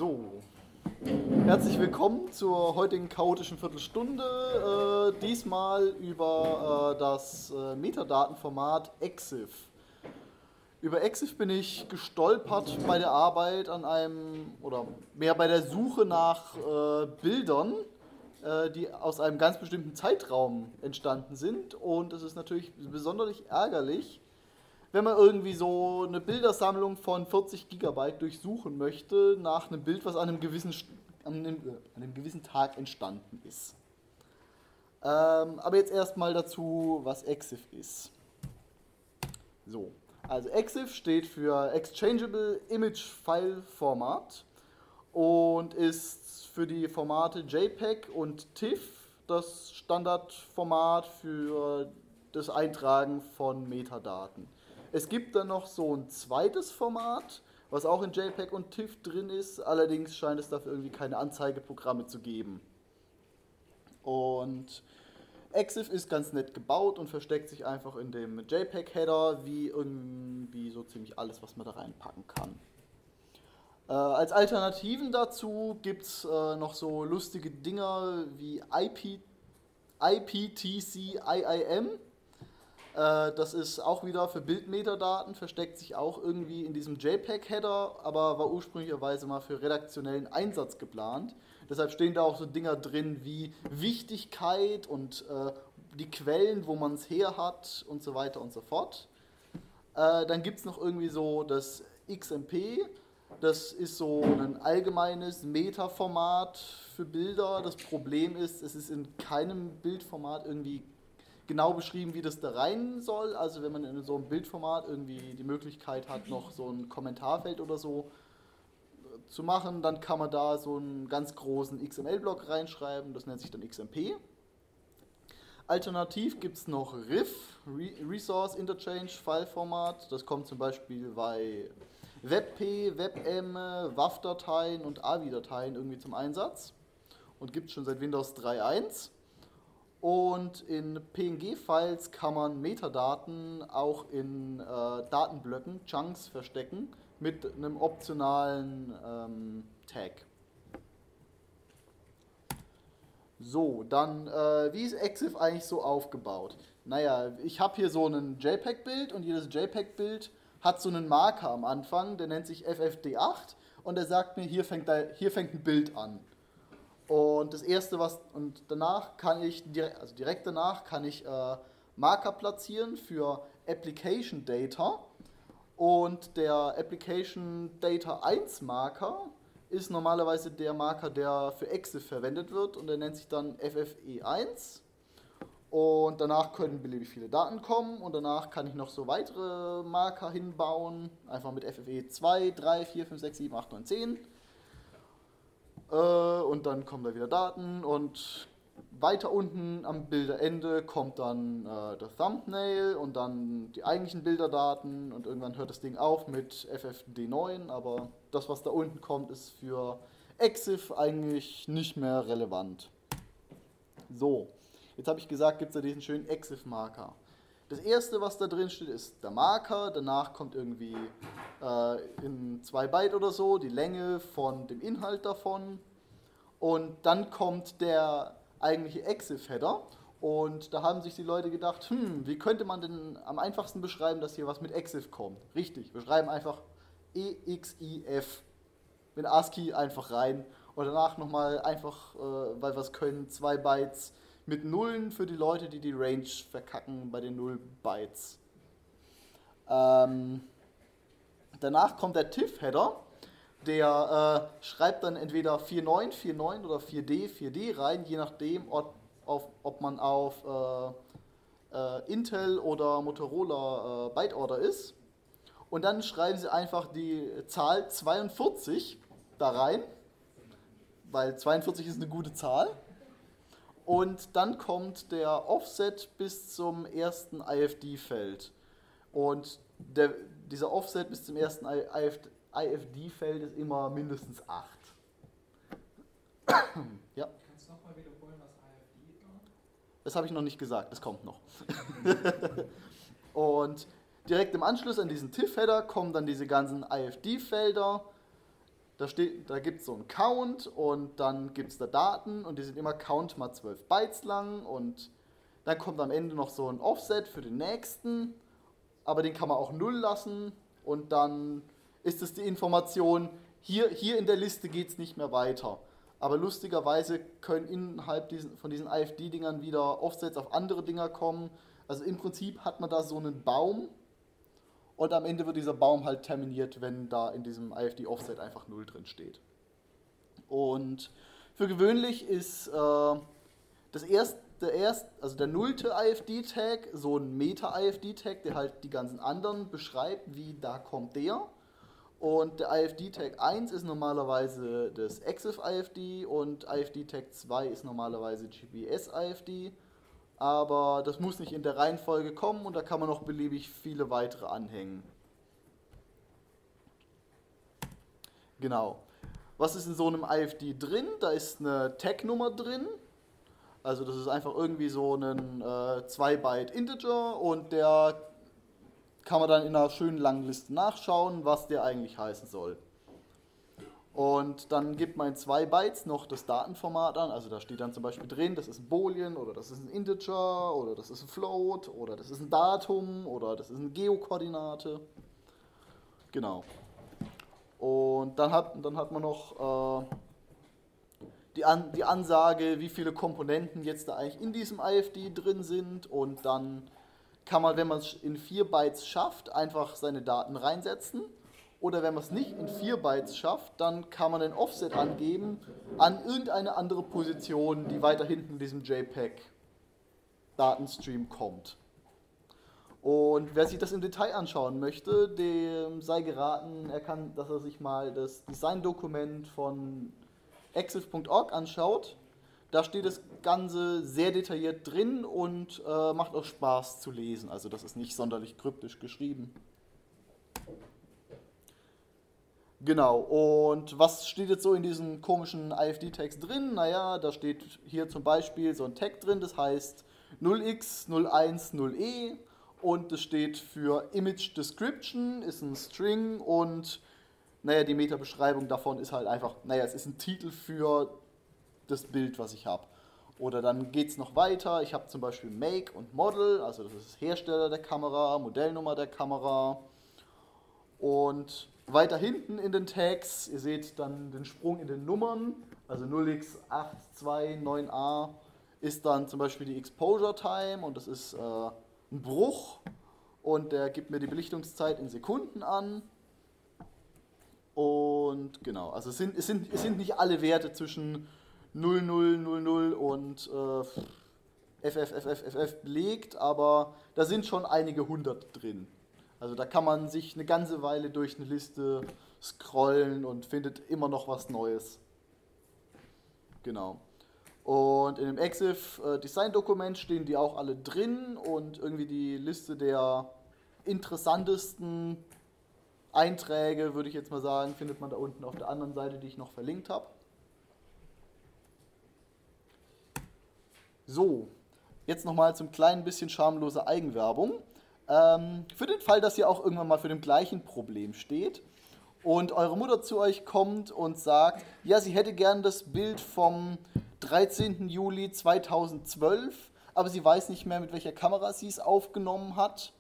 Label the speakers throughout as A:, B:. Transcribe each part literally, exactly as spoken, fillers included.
A: So, herzlich willkommen zur heutigen chaotischen Viertelstunde, äh, diesmal über äh, das äh, Metadatenformat EXIF. Über EXIF bin ich gestolpert bei der Arbeit an einem, oder mehr bei der Suche nach äh, Bildern, äh, die aus einem ganz bestimmten Zeitraum entstanden sind, und es ist natürlich besonders ärgerlich, wenn man irgendwie so eine Bildersammlung von vierzig Gigabyte durchsuchen möchte nach einem Bild, was an einem gewissen, an einem, an einem gewissen Tag entstanden ist. Ähm, aber jetzt erstmal dazu, was EXIF ist. So, also EXIF steht für Exchangeable Image File Format und ist für die Formate JPEG und TIFF das Standardformat für das Eintragen von Metadaten. Es gibt dann noch so ein zweites Format, was auch in JPEG und TIFF drin ist, allerdings scheint es dafür irgendwie keine Anzeigeprogramme zu geben. Und EXIF ist ganz nett gebaut und versteckt sich einfach in dem JPEG-Header, wie irgendwie so ziemlich alles, was man da reinpacken kann. Äh, als Alternativen dazu gibt es äh, noch so lustige Dinger wie I P, I P T C I I M. Das ist auch wieder für Bildmetadaten, versteckt sich auch irgendwie in diesem JPEG-Header, aber war ursprünglicherweise mal für redaktionellen Einsatz geplant. Deshalb stehen da auch so Dinger drin wie Wichtigkeit und äh, die Quellen, wo man es her hat und so weiter und so fort. Äh, dann gibt es noch irgendwie so das X M P, das ist so ein allgemeines Meta-Format für Bilder. Das Problem ist, es ist in keinem Bildformat irgendwie genau beschrieben, wie das da rein soll. Also wenn man in so einem Bildformat irgendwie die Möglichkeit hat, noch so ein Kommentarfeld oder so zu machen, dann kann man da so einen ganz großen X M L-Block reinschreiben, das nennt sich dann X M P. Alternativ gibt es noch R I F, Resource Interchange File Format, das kommt zum Beispiel bei WebP, WebM, W A V-Dateien und A V I-Dateien irgendwie zum Einsatz und gibt es schon seit Windows drei Punkt eins. Und in P N G-Files kann man Metadaten auch in äh, Datenblöcken, Chunks, verstecken mit einem optionalen ähm, Tag. So, dann, äh, wie ist EXIF eigentlich so aufgebaut? Naja, ich habe hier so ein JPEG-Bild und jedes JPEG-Bild hat so einen Marker am Anfang, der nennt sich F F D acht und der sagt mir, hier fängt, da, hier fängt ein Bild an. Und das erste, was, und danach kann ich, also direkt danach kann ich äh, Marker platzieren für Application Data. Und der Application Data eins Marker ist normalerweise der Marker, der für EXIF verwendet wird, und der nennt sich dann F F E eins. Und danach können beliebig viele Daten kommen, und danach kann ich noch so weitere Marker hinbauen, einfach mit F F E zwei, drei, vier, fünf, sechs, sieben, acht, neun, zehn. Und dann kommen da wieder Daten, und weiter unten am Bilderende kommt dann äh, der Thumbnail und dann die eigentlichen Bilderdaten, und irgendwann hört das Ding auf mit F F D neun, aber das, was da unten kommt, ist für EXIF eigentlich nicht mehr relevant. So, jetzt habe ich gesagt, gibt es da diesen schönen EXIF-Marker. Das erste, was da drin steht, ist der Marker, danach kommt irgendwie äh, in zwei Byte oder so die Länge von dem Inhalt davon, und dann kommt der eigentliche EXIF-Header, und da haben sich die Leute gedacht, hm, wie könnte man denn am einfachsten beschreiben, dass hier was mit EXIF kommt? Richtig, wir schreiben einfach E X I F mit ASCII einfach rein und danach nochmal einfach, äh, weil wir es können, zwei Bytes mit Nullen für die Leute, die die Range verkacken bei den null Bytes. Ähm, danach kommt der TIFF-Header, der äh, schreibt dann entweder vier Punkt neun, vier Punkt neun oder vier D, vier D rein, je nachdem, ob, auf, ob man auf äh, äh, Intel oder Motorola äh, Byte-Order ist. Und dann schreiben sie einfach die Zahl zweiundvierzig da rein, weil zweiundvierzig ist eine gute Zahl. Und dann kommt der Offset bis zum ersten I F D-Feld. Und der, dieser Offset bis zum ersten I F D-Feld ist immer mindestens acht. Ja.
B: Kannst du nochmal wiederholen, was I F D war?
A: Das habe ich noch nicht gesagt, das kommt noch. Und direkt im Anschluss an diesen TIFF-Header kommen dann diese ganzen I F D-Felder. Da, steht, da gibt es so einen Count und dann gibt es da Daten und die sind immer Count mal zwölf Bytes lang und dann kommt am Ende noch so ein Offset für den nächsten, aber den kann man auch null lassen und dann ist es die Information, hier, hier in der Liste geht es nicht mehr weiter. Aber lustigerweise können innerhalb diesen, von diesen I F D-Dingern wieder Offsets auf andere Dinger kommen. Also im Prinzip hat man da so einen Baum und am Ende wird dieser Baum halt terminiert, wenn da in diesem I F D-Offset einfach null drin steht. Und für gewöhnlich ist äh, das erste, der, erst, also der nullte I F D-Tag so ein Meta-I F D-Tag, der halt die ganzen anderen beschreibt, wie da kommt der. Und der I F D-Tag eins ist normalerweise das EXIF I F D und I F D-Tag zwei ist normalerweise G P S I F D. Aber das muss nicht in der Reihenfolge kommen und da kann man noch beliebig viele weitere anhängen. Genau. Was ist in so einem I F D drin? Da ist eine Tag-Nummer drin. Also das ist einfach irgendwie so ein äh, zwei Byte Integer und der kann man dann in einer schönen langen Liste nachschauen, was der eigentlich heißen soll. Und dann gibt man in zwei Bytes noch das Datenformat an, also da steht dann zum Beispiel drin, das ist ein Boolean oder das ist ein Integer oder das ist ein Float oder das ist ein Datum oder das ist eine Geokoordinate. Genau. Und dann hat, dann hat man noch äh, die, An, die Ansage, wie viele Komponenten jetzt da eigentlich in diesem I F D drin sind und dann kann man, wenn man es in vier Bytes schafft, einfach seine Daten reinsetzen. Oder wenn man es nicht in vier Bytes schafft, dann kann man ein Offset angeben an irgendeine andere Position, die weiter hinten in diesem JPEG-Datenstream kommt. Und wer sich das im Detail anschauen möchte, dem sei geraten, er kann, dass er sich mal das Designdokument von exif punkt org anschaut. Da steht das Ganze sehr detailliert drin und äh, macht auch Spaß zu lesen. Also das ist nicht sonderlich kryptisch geschrieben. Genau, und was steht jetzt so in diesen komischen I F D-Tags drin? Naja, da steht hier zum Beispiel so ein Tag drin, das heißt null x null eins null e und das steht für Image Description, ist ein String und naja, die Meta-Beschreibung davon ist halt einfach, naja, es ist ein Titel für das Bild, was ich habe. Oder dann geht es noch weiter. Ich habe zum Beispiel Make und Model, also das ist Hersteller der Kamera, Modellnummer der Kamera. Und weiter hinten in den Tags, ihr seht dann den Sprung in den Nummern, also null x acht zwei neun a ist dann zum Beispiel die Exposure Time und das ist äh, ein Bruch und der gibt mir die Belichtungszeit in Sekunden an. Und genau, also es sind, es sind, es sind nicht alle Werte zwischen null null null null und äh, F F F F F F belegt, aber da sind schon einige hundert drin. Also da kann man sich eine ganze Weile durch eine Liste scrollen und findet immer noch was Neues. Genau. Und in dem EXIF äh, Design-Dokument stehen die auch alle drin und irgendwie die Liste der interessantesten Einträge, würde ich jetzt mal sagen, findet man da unten auf der anderen Seite, die ich noch verlinkt habe. So, jetzt nochmal zum kleinen bisschen schamlose Eigenwerbung. Ähm, für den Fall, dass ihr auch irgendwann mal für dem gleichen Problem steht und eure Mutter zu euch kommt und sagt, ja, sie hätte gern das Bild vom dreizehnten Juli zweitausendzwölf, aber sie weiß nicht mehr, mit welcher Kamera sie es aufgenommen hat.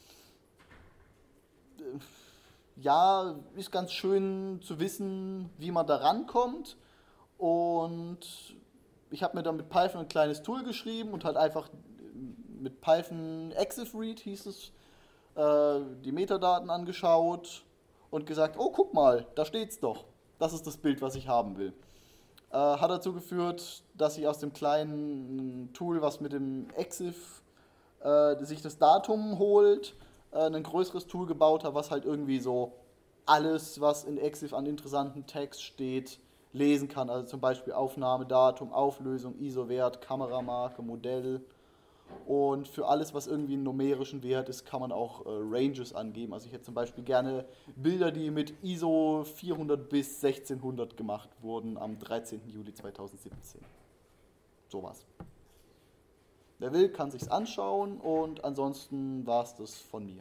A: Ja, ist ganz schön zu wissen, wie man da rankommt. Und ich habe mir dann mit Python ein kleines Tool geschrieben und halt einfach mit Python EXIFRead hieß es, äh, die Metadaten angeschaut und gesagt, oh, guck mal, da steht's doch. Das ist das Bild, was ich haben will. Äh, hat dazu geführt, dass ich aus dem kleinen Tool, was mit dem EXIF äh, sich das Datum holt, äh, ein größeres Tool gebaut habe, was halt irgendwie so alles, was in EXIF an interessanten Text steht, lesen kann. Also zum Beispiel Aufnahmedatum, Auflösung, I S O-Wert, Kameramarke, Modell. Und für alles, was irgendwie einen numerischen Wert ist, kann man auch äh, Ranges angeben. Also ich hätte zum Beispiel gerne Bilder, die mit I S O vierhundert bis sechzehnhundert gemacht wurden am dreizehnten Juli zweitausendsiebzehn. Sowas. Wer will, kann sich's anschauen und ansonsten war es das von mir.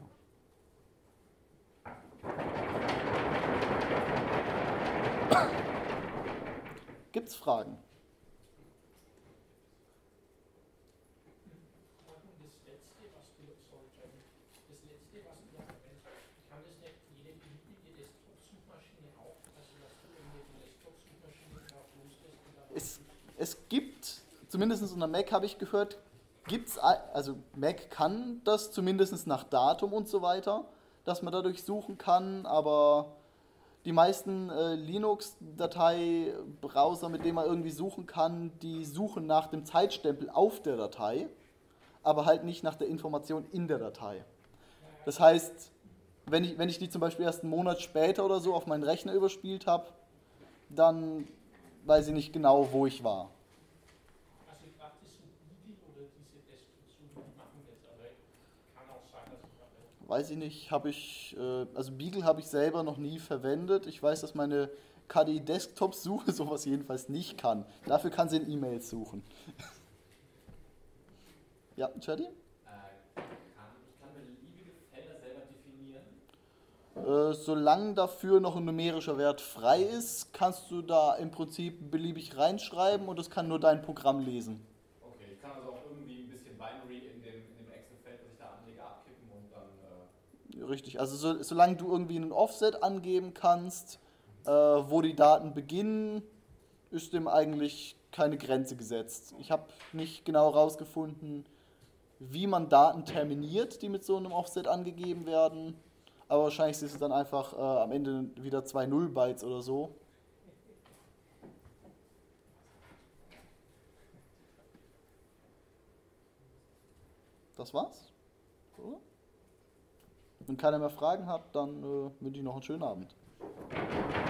A: Gibt's Fragen?
B: Das letzte, was du, sorry, Jeremy, das letzte, was du erwähnt hast, kann das nicht jede beliebige Desktop-Suchmaschine auch, also dass du irgendwelche Desktop-Suchmaschine drauf loslässt und dann
A: Es, es gibt, zumindest unter Mac habe ich gehört, gibt's, also Mac kann das zumindest nach Datum und so weiter, dass man dadurch suchen kann, aber die meisten äh, Linux-Datei-Browser, mit denen man irgendwie suchen kann, die suchen nach dem Zeitstempel auf der Datei, aber halt nicht nach der Information in der Datei. Das heißt, wenn ich, wenn ich die zum Beispiel erst einen Monat später oder so auf meinen Rechner überspielt habe, dann weiß ich nicht genau, wo ich war.
B: also ich dachte, das sind Google oder diese Desktop-Suche, die machen das, aber kann auch sein, dass ich da
A: Weiß ich nicht, habe ich, äh, also Beagle habe ich selber noch nie verwendet. Ich weiß, dass meine K D E-Desktop-Suche sowas jedenfalls nicht kann. Dafür kann sie in E-Mails suchen. Ja, Chatty?
C: Äh, kann, ich kann beliebige Felder selber definieren.
A: Äh, solange dafür noch ein numerischer Wert frei ist, kannst du da im Prinzip beliebig reinschreiben und das kann nur dein Programm lesen.
C: Okay, ich kann also auch irgendwie ein bisschen Binary in dem, in dem Excel-Feld, das ich da anlege, abkippen und dann. Äh
A: Richtig, also so, solange du irgendwie einen Offset angeben kannst, äh, wo die Daten beginnen, ist dem eigentlich keine Grenze gesetzt. Ich habe nicht genau herausgefunden, wie man Daten terminiert, die mit so einem Offset angegeben werden, aber wahrscheinlich ist es dann einfach äh, am Ende wieder zwei Null-Bytes oder so. Das war's? Oder? Wenn keiner mehr Fragen hat, dann äh, wünsche ich noch einen schönen Abend.